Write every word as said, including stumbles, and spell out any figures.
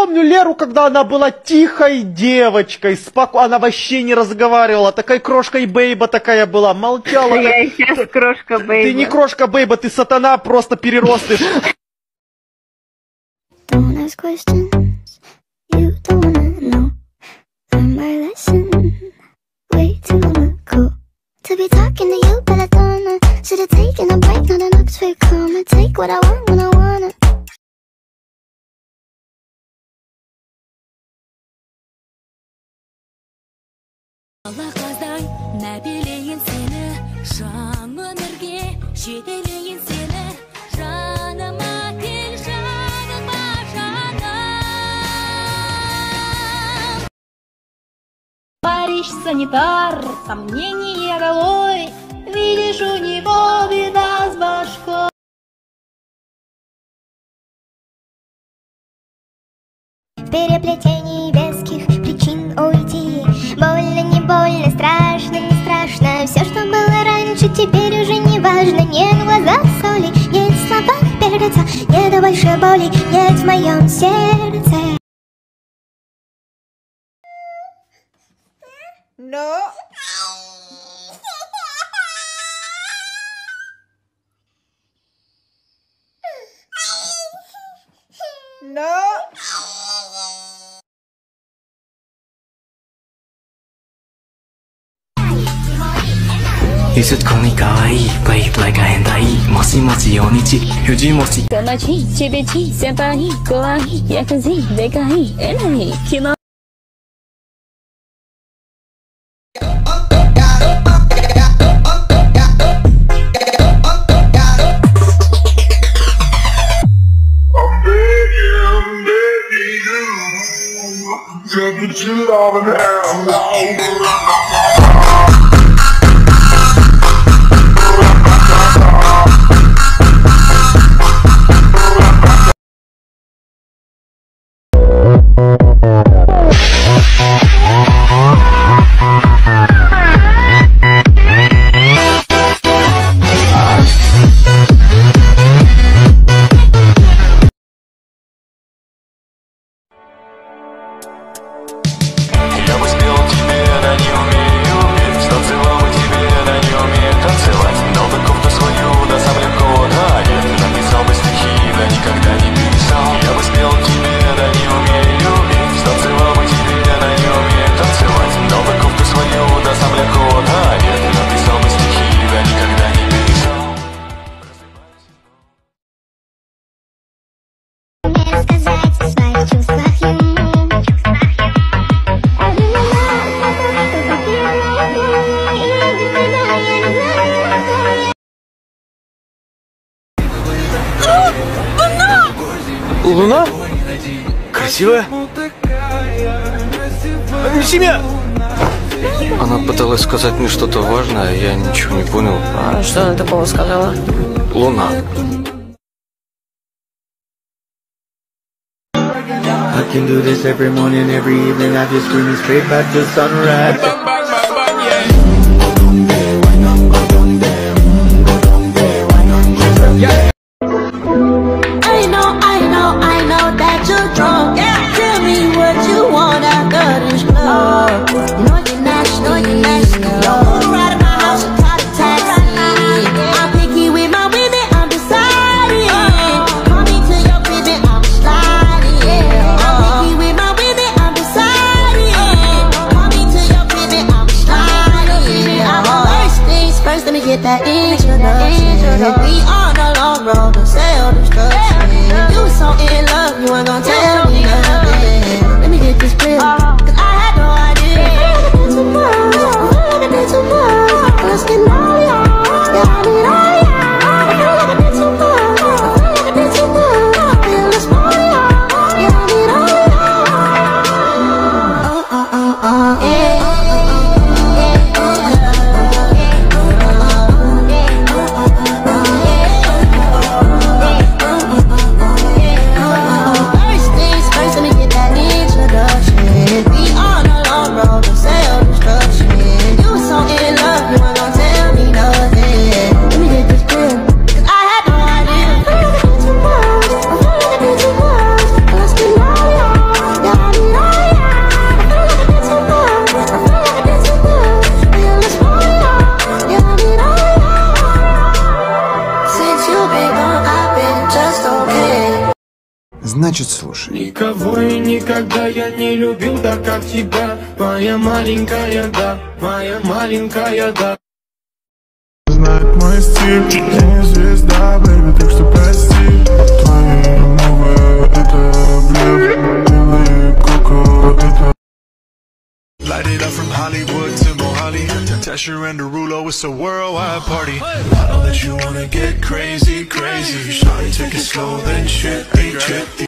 помню Леру, когда она была тихой девочкой, споко... она вообще не разговаривала, такая крошка и бейба такая была, молчала. Я и сейчас крошка бейба. Ты не крошка бейба, ты сатана, просто переростыш. Don't ask questions you don't wanna know. Learn my lesson way too long ago. To be talking to you, but I don't know. Should've taken a break, not an Oxford comma. Take what I want when I wanna. Товарищ санитар, сомнение долой, видишь, у него беда с башкой. В переплетении веских причин уйти. Больно, не больно, страшно, не страшно. Все, что было раньше, теперь уже не важно. Нет в глазах соли, нет в словах перца, нет больше боли, нет в моем сердце. No. No. You should call me kawaii, play it like I and I. Moshi moshi onichi, yuji moshi. Помочи, тебе чи, сепани, кулаги, якази, декаи, энай, кино. Луна? Красивая? Неси меня! Она пыталась сказать мне что-то важное, а я ничего не понял. А что она такого сказала? Луна. I can do this every morning, every evening. I just screaming straight back to sunrise. I know, I know, I know that you're drunk. Tell me what you want after this love. You know you're not, know you're not. Don't go right in my house and call a taxi. I'm picky with my women, I'm deciding. Call me to your crib, I'm sliding. I'm picky with my women, I'm deciding. Call me to your crib, I'm значит слушай. Никого и никогда я не любил так, как тебя. Моя маленькая, да, моя маленькая, да. Знает мой стиль, я не звезда, бэйби, так что прости. Твои новые, это блеф, белые коко, это... Light it up from Hollywood to Mohali, Tesher and Derulo, it's a worldwide party. I know that you wanna get crazy, crazy. Shawty, take it slow, then shit, be trippy.